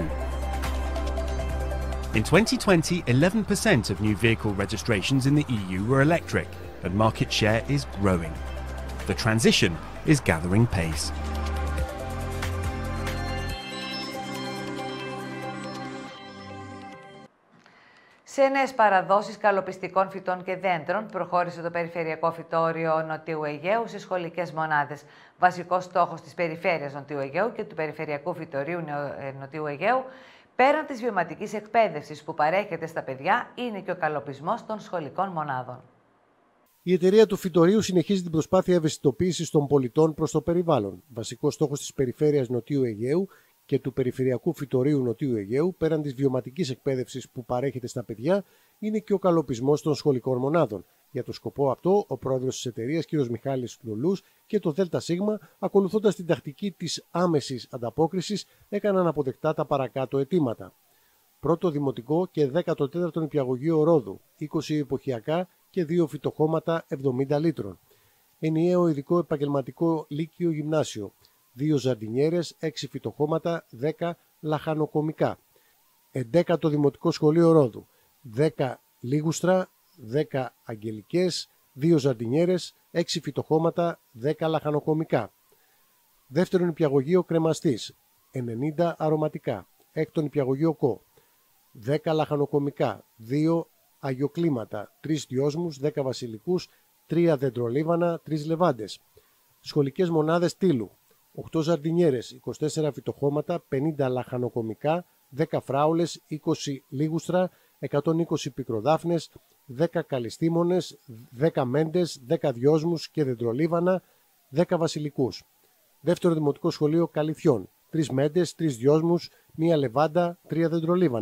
In 2020, 11% of new vehicle registrations in the EU were electric, and market share is growing. The transition is gathering pace. Σε νέες παραδόσεις καλοπιστικών φυτών και δέντρων, προχώρησε το Περιφερειακό Φυτόριο Νοτιού Αιγαίου σε σχολικές μονάδες. Βασικός στόχος της Περιφέρειας Νοτιού Αιγαίου και του Περιφερειακού Φυτορίου Νοτιού Αιγαίου, πέραν της βιωματικής εκπαίδευσης που παρέχεται στα παιδιά, είναι και ο καλοπισμός των σχολικών μονάδων. Η εταιρεία του Φυτορίου συνεχίζει την προσπάθεια ευαισθητοποίησης των πολιτών προς το περιβάλλον. Βασικός στόχος της Περιφέρειας Νοτιού Αιγαίου και του Περιφερειακού Φυτορίου Νοτιού Αιγαίου, πέραν της βιωματικής εκπαίδευσης που παρέχεται στα παιδιά, είναι και ο καλοπισμός των σχολικών μονάδων. Για το σκοπό αυτό, ο πρόεδρος της εταιρείας, κ. Μιχάλης Λουλούς, και το ΔΣ, ακολουθώντας την τακτική της άμεσης ανταπόκρισης, έκαναν αποδεκτά τα παρακάτω αιτήματα. Πρώτο δημοτικό και 14ο νηπιαγωγείο Ρόδου, 20 εποχιακά και 2 φυτοχώματα 70 λίτρων. Ενιαίο ειδικό επαγγελματικό λύκειο γυμνάσιο, 2 ζαρντινιέρες, 6 φυτοχώματα, 10 λαχανοκομικά. 11ο δημοτικό σχολείο Ρόδου, 10 λίγουστρα, 10 αγγελικές, 2 ζαρντινιέρες, 6 φυτοχώματα, 10 λαχανοκομικά. Δεύτερο νηπιαγωγείο Κρεμαστής, 90 αρωματικά. Έκτο νηπιαγωγείο Κο, 10 λαχανοκομικά, 2 αγιοκλίματα, 3 δυόσμους, 10 βασιλικούς, 3 δεντρολίβανα, 3 λεβάντες. Σχολικές μονάδες Τύλου, 8 ζαρντινιέρες, 24 φυτοχώματα, 50 λαχανοκομικά, 10 φράουλες, 20 λίγουστρα, 120 πικροδάφνες, 10 καλιστήμονες, 10 μέντες, 10 δυόσμους και δεντρολίβανα, 10 βασιλικούς. Δεύτερο δημοτικό σχολείο Καλυθιών, 3 μέντες, 3 δυόσμους, 1 λεβάντα, 3 δεντρολίβανα.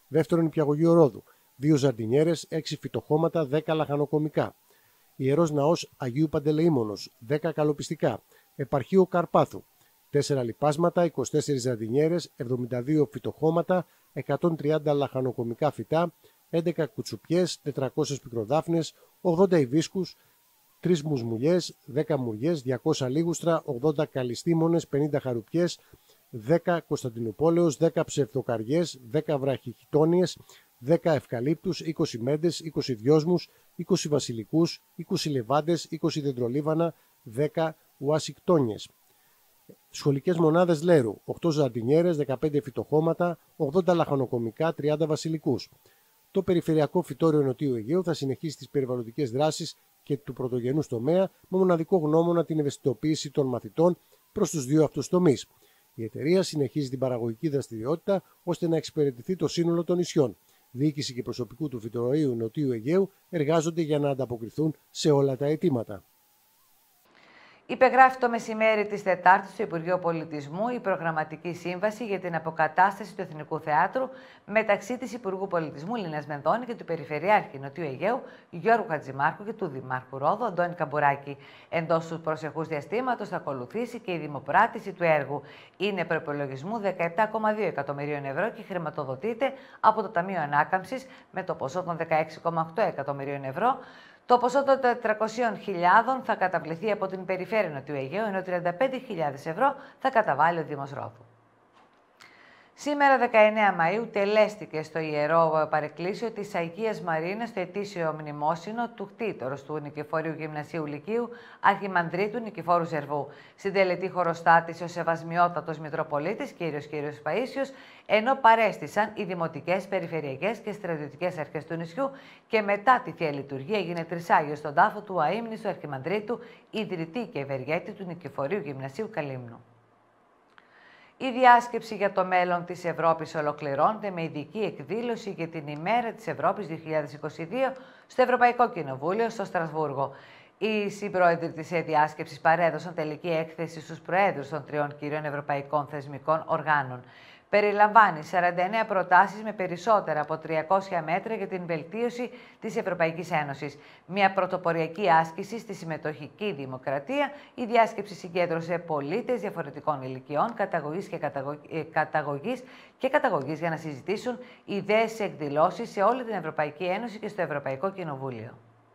Δεύτερο νηπιαγωγείο Ρόδου. 2 ζαρτινιέρες, 6 φυτοχώματα, 10 λαχανοκομικά. Ιερός Ναός Αγίου Παντελεήμονος, 10 καλοπιστικά. Επαρχείο Καρπάθου. 4 λιπάσματα, 24 ζαρτινιέρες, 72 φυτοχώματα, 130 λαχανοκομικά φυτά, 11 κουτσουπιές, 400 πικροδάφνες, 80 ιβίσκους, 3 μουσμουλιές, 10 μουριές, 200 λίγουστρα, 80 καλιστήμονες, 50 χαρουπιές, 10 Κωνσταντινουπόλεως, 10 ψευτοκαριές, 10 βραχυχιτόνιες, 10 ευκαλύπτους, 20 μέντες, 20 δυόσμους, 20 βασιλικούς, 20 λεβάντες, 20 δεντρολίβανα, 10 ουασικτόνιες. Σχολικές μονάδες Λέρου, 8 ζαρτινιέρες, 15 φυτοχώματα, 80 λαχανοκομικά, 30 βασιλικούς. Το Περιφερειακό Φυτόριο Νοτιού Αιγαίου θα συνεχίσει τις περιβαλλοντικές δράσεις και του πρωτογενούς τομέα με μοναδικό γνώμονα την ευαισθητοποίηση των μαθητών προς τους δύο αυτούς τομείς. Η εταιρεία συνεχίζει την παραγωγική δραστηριότητα ώστε να εξυπηρετηθεί το σύνολο των νησιών. Διοίκηση και προσωπικού του Φυτορείου Νοτιού Αιγαίου εργάζονται για να ανταποκριθούν σε όλα τα αιτήματα. Υπεγράφει το μεσημέρι της Τετάρτης στο Υπουργείο Πολιτισμού η προγραμματική σύμβαση για την αποκατάσταση του Εθνικού Θεάτρου μεταξύ της Υπουργού Πολιτισμού Λίνας Μενδώνη και του Περιφερειάρχη Νοτιού Αιγαίου Γιώργου Χατζημάρκου και του Δημάρχου Ρόδου Αντώνη Καμπουράκη. Εντός του προσεχούς διαστήματος θα ακολουθήσει και η δημοπράτηση του έργου. Είναι προϋπολογισμού 17,2 εκατομμυρίων ευρώ και χρηματοδοτείται από το Ταμείο Ανάκαμψης με το ποσό των 16,8 εκατομμυρίων ευρώ. Το ποσό των 400.000 θα καταβληθεί από την Περιφέρεια Νοτιού Αιγαίου, ενώ 35.000 ευρώ θα καταβάλει ο Δήμος Ρόδου. Σήμερα, 19 Μαΐου, τελέστηκε στο Ιερό Παρεκκλήσιο της Αγίας Μαρίνας το ετήσιο μνημόσυνο του κτήτορος του Νικηφορείου Γυμνασίου Λυκείου Αρχιμανδρίτου Νικηφόρου Ζερβού. Στην τελετή χωροστάτησε ο Σεβασμιότατος Μητροπολίτης Κύριος Παΐσιος, ενώ παρέστησαν οι δημοτικές, περιφερειακές και στρατιωτικές αρχές του νησιού και μετά τη Θεία Λειτουργία έγινε τρισάγιο στον τάφο του αείμνηστου Αρχιμανδρίτου, ιδρυτή και ευεργέτη του Νικηφορείου Γυμνασίου Καλύμνου. Η διάσκεψη για το μέλλον της Ευρώπης ολοκληρώνεται με ειδική εκδήλωση για την ημέρα της Ευρώπης 2022 στο Ευρωπαϊκό Κοινοβούλιο στο Στρασβούργο. Οι συμπρόεδροι της διάσκεψης παρέδωσαν τελική έκθεση στους προέδρους των 3 κυρίων ευρωπαϊκών θεσμικών οργάνων. Περιλαμβάνει 49 προτάσεις με περισσότερα από 300 μέτρα για την βελτίωση της Ευρωπαϊκής Ένωσης. Μια πρωτοποριακή άσκηση στη συμμετοχική δημοκρατία, η διάσκεψη συγκέντρωσε πολίτες διαφορετικών ηλικιών, καταγωγής για να συζητήσουν ιδέες σε εκδηλώσεις σε όλη την Ευρωπαϊκή Ένωση και στο Ευρωπαϊκό Κοινοβούλιο.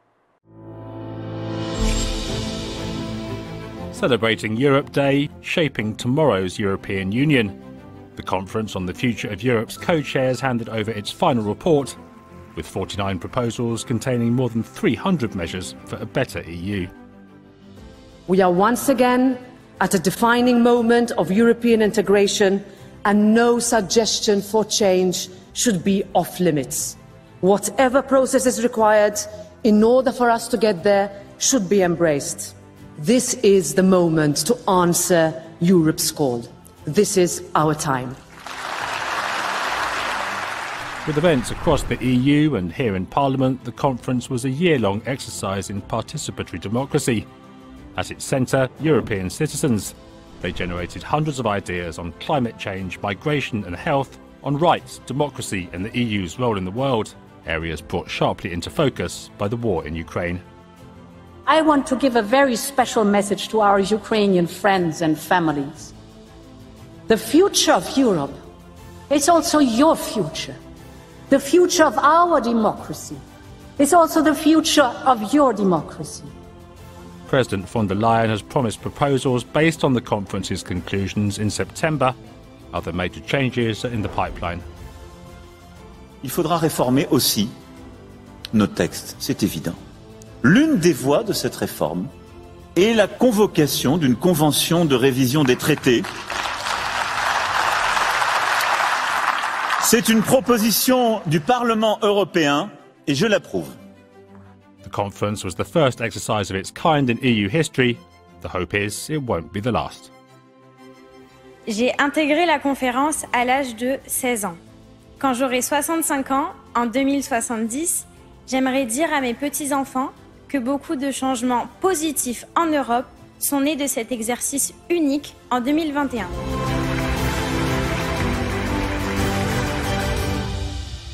Celebrating Europe Day, shaping tomorrow's European Union. The Conference on the Future of Europe's co-chairs handed over its final report, with 49 proposals containing more than 300 measures for a better EU. We are once again at a defining moment of European integration, and no suggestion for change should be off limits. Whatever process is required in order for us to get there should be embraced. This is the moment to answer Europe's call. This is our time. With events across the EU and here in Parliament, the conference was a year-long exercise in participatory democracy. At its centre, European citizens. They generated hundreds of ideas on climate change, migration and health, on rights, democracy and the EU's role in the world, areas brought sharply into focus by the war in Ukraine. I want to give a very special message to our Ukrainian friends and families. The future of Europe is also your future. The future of our democracy is also the future of your democracy. President von der Leyen has promised proposals based on the conference's conclusions in September. Other major changes are in the pipeline. Il faudra réformer aussi nos textes, c'est évident. L'une des voies de cette réforme est la convocation d'une convention de révision des traités. C'est une proposition du Parlement européen et je l'approuve. The conference was the first exercise of its kind in EU history. The hope is it won't be the last. J'ai intégré la conférence à l'âge de 16 ans. Quand j'aurai 65 ans, en 2070, j'aimerais dire à mes petits-enfants que beaucoup de changements positifs en Europe sont nés de cet exercice unique en 2021.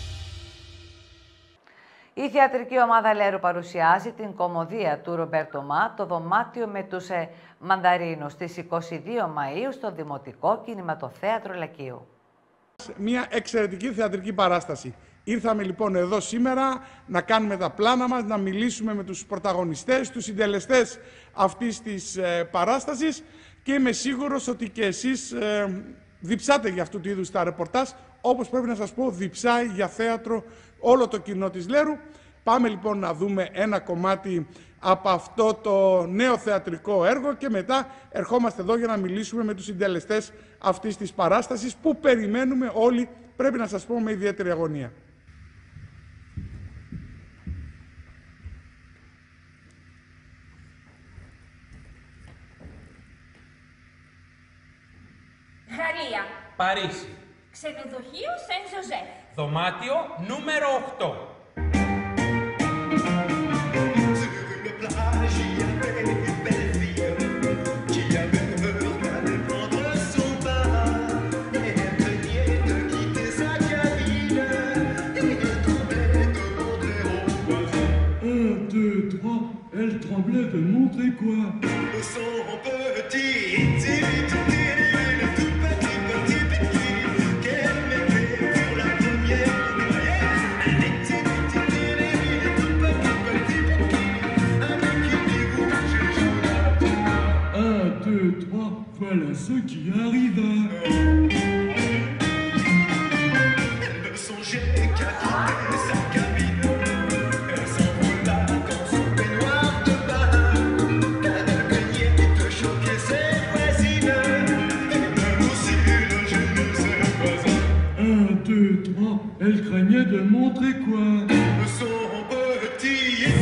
Η θεατρική ομάδα Λέρου παρουσιάζει την κωμωδία του Ρομπέρτο Μα, το δωμάτιο με τους μανδαρίνους, στις 22 Μαΐου στο Δημοτικό Κινηματοθέατρο Λακείου. Μια εξαιρετική θεατρική παράσταση. Ήρθαμε λοιπόν εδώ σήμερα να κάνουμε τα πλάνα μας, να μιλήσουμε με τους πρωταγωνιστές, τους συντελεστές αυτής της παράστασης και είμαι σίγουρος ότι και εσείς διψάτε για αυτού του είδους τα ρεπορτάζ, όπως πρέπει να σας πω διψάει για θέατρο όλο το κοινό της Λέρου. Πάμε λοιπόν να δούμε ένα κομμάτι από αυτό το νέο θεατρικό έργο και μετά ερχόμαστε εδώ για να μιλήσουμε με τους συντελεστές αυτής της παράστασης που περιμένουμε όλοι, πρέπει να σας πω, με ιδιαίτερη αγωνία. Γαλλία. Παρίσι. Ξενοδοχείο Σεν Ζωζέφ. Δωμάτιο νούμερο 8. Elle tremblait de montrer quoi? Son petit, qu'elle mettait pour la première noyée. Avec des rouges jaunes. 1, 2, 3, voilà ce qui arriva. Elle ne songeait qu'à quitter sa cabine. Elle s'envola dans son peignoir de bain. Car elle craignait de choquer ses voisines. Et même aussi le je ne sais pas. 1, 2, 3, elle craignait de montrer quoi? Son petit.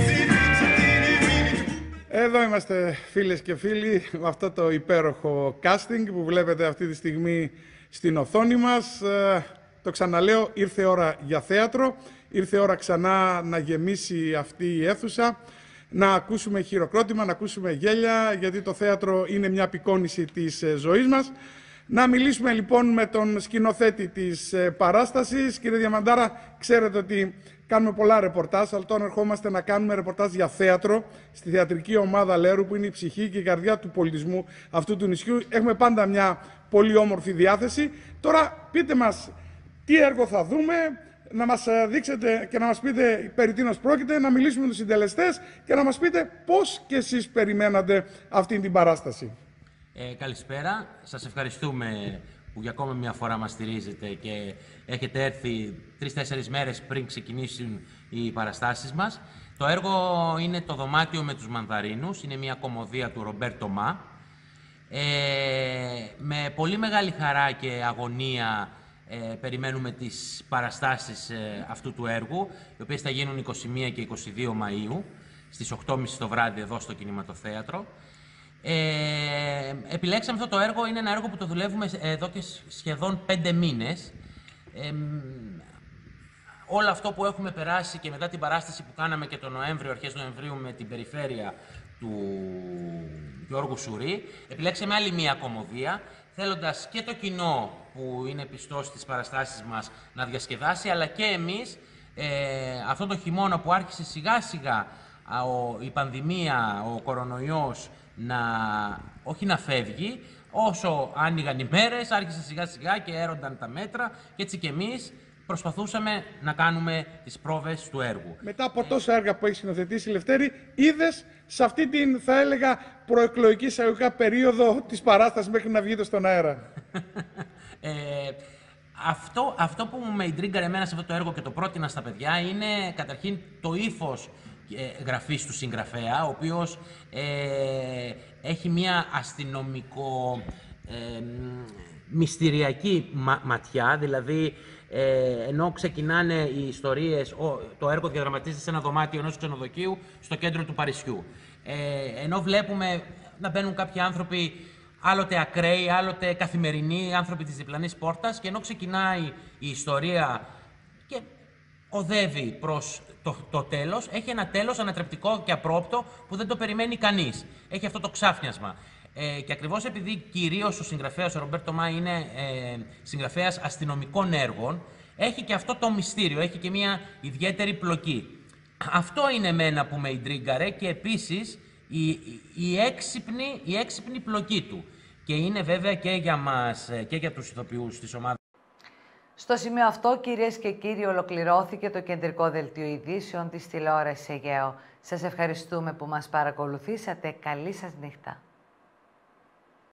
Εδώ είμαστε φίλες και φίλοι με αυτό το υπέροχο casting που βλέπετε αυτή τη στιγμή στην οθόνη μας. Το ξαναλέω, ήρθε ώρα για θέατρο, ήρθε ώρα ξανά να γεμίσει αυτή η αίθουσα, να ακούσουμε χειροκρότημα, να ακούσουμε γέλια, γιατί το θέατρο είναι μια απεικόνηση της ζωής μας. Να μιλήσουμε λοιπόν με τον σκηνοθέτη της παράστασης. Κύριε Διαμαντάρα, ξέρετε ότι κάνουμε πολλά ρεπορτάζ, αλλά τώρα ερχόμαστε να κάνουμε ρεπορτάζ για θέατρο στη θεατρική ομάδα Λέρου, που είναι η ψυχή και η καρδιά του πολιτισμού αυτού του νησιού. Έχουμε πάντα μια πολύ όμορφη διάθεση. Τώρα πείτε μας τι έργο θα δούμε, να μας δείξετε και να μας πείτε περί τίνος πρόκειται, να μιλήσουμε με τους συντελεστές και να μας πείτε πώς και εσείς περιμένατε αυτή την παράσταση. Καλησπέρα. Σας ευχαριστούμε που για ακόμα μια φορά μας στηρίζετε και έχετε έρθει 3-4 μέρες πριν ξεκινήσουν οι παραστάσεις μας. Το έργο είναι το δωμάτιο με τους μανδαρίνους. Είναι μια κωμωδία του Ρομπέρτο Μα. Με πολύ μεγάλη χαρά και αγωνία περιμένουμε τις παραστάσεις αυτού του έργου, οι οποίες θα γίνουν 21 και 22 Μαΐου, στις 8.30 το βράδυ εδώ στο Κινηματοθέατρο. Επιλέξαμε αυτό το έργο, είναι ένα έργο που το δουλεύουμε εδώ και σχεδόν 5 μήνες. Όλο αυτό που έχουμε περάσει και μετά την παράσταση που κάναμε και τον Νοέμβριο, αρχές Νοεμβρίου, με την περιφέρεια του Γιώργου Σουρή, επιλέξαμε άλλη μία κωμωδία, θέλοντας και το κοινό που είναι πιστό στις παραστάσεις μας να διασκεδάσει, αλλά και εμείς αυτό το χειμώνα που άρχισε σιγά σιγά η πανδημία, ο κορονοϊός, όχι να φεύγει, όσο άνοιγαν οι μέρες, άρχισε σιγά σιγά και έρονταν τα μέτρα και έτσι και εμείς προσπαθούσαμε να κάνουμε τις πρόβες του έργου. Μετά από τόσα έργα που έχει σκηνοθετήσει, Λευτέρη, είδες σε αυτή την, θα έλεγα, προεκλογική εισαγωγικά περίοδο της παράστασης μέχρι να βγείτε στον αέρα? Αυτό που με ιντρίγκαρε εμένα σε αυτό το έργο και το πρότεινα στα παιδιά είναι καταρχήν το ύφος γραφής του συγγραφέα, ο οποίος έχει μια αστυνομικό μυστηριακή ματιά, δηλαδή ενώ ξεκινάνε οι ιστορίες, το έργο διαδραματίζεται σε ένα δωμάτιο ενός ξενοδοχείου στο κέντρο του Παρισιού. Ενώ βλέπουμε να μπαίνουν κάποιοι άνθρωποι, άλλοτε ακραίοι, άλλοτε καθημερινοί, άνθρωποι της διπλανής πόρτας, και ενώ ξεκινάει η ιστορία και οδεύει προς το τέλος, έχει ένα τέλος ανατρεπτικό και απρόπτο που δεν το περιμένει κανείς. Έχει αυτό το ξάφνιασμα. Και ακριβώς επειδή κυρίως ο συγγραφέας, ο Ρομπέρτο Μα, είναι συγγραφέας αστυνομικών έργων, έχει και αυτό το μυστήριο, έχει και μια ιδιαίτερη πλοκή. Αυτό είναι εμένα που με ιντρίγκαρε και επίσης η έξυπνη πλοκή του. Και είναι βέβαια και για μας και για τους ηθοποιούς της ομάδας. Στο σημείο αυτό, κυρίες και κύριοι, ολοκληρώθηκε το κεντρικό δελτίο ειδήσεων της τηλεόρασης Αιγαίο. Σας ευχαριστούμε που μας παρακολουθήσατε. Καλή σας νύχτα.